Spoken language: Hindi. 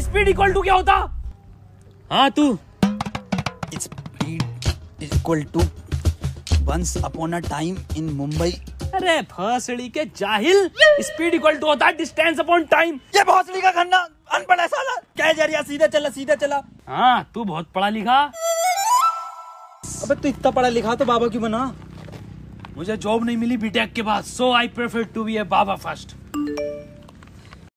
स्पीड इक्वल टू क्या होता? हाँ तू। Speed equal to once upon a time in Mumbai. अरे भोसड़ी के जाहिल, स्पीड इक्वल टू होता है डिस्टेंस अपॉन टाइम। ये भोसड़ी का खन्ना अनपढ़ है साला। क्या जरिया, सीधे चला सीधे चला। हाँ तू बहुत पढ़ा लिखा। अबे तू इतना पढ़ा लिखा तो बाबा क्यों बना? मुझे जॉब नहीं मिली बीटेक के बाद, so I prefer to be a baba first.